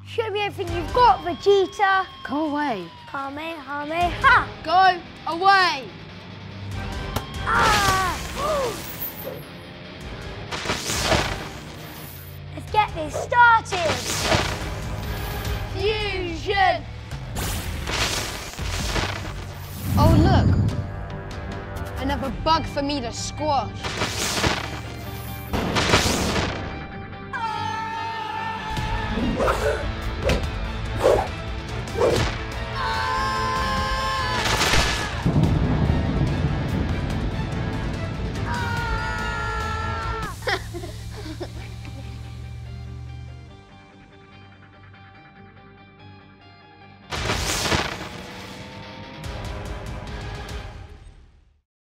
Show me everything you've got, Vegeta. Go away. Kamehameha. Go away. Ah! Let's get this started. Fusion. Oh, look. Another bug for me to squash. Ah!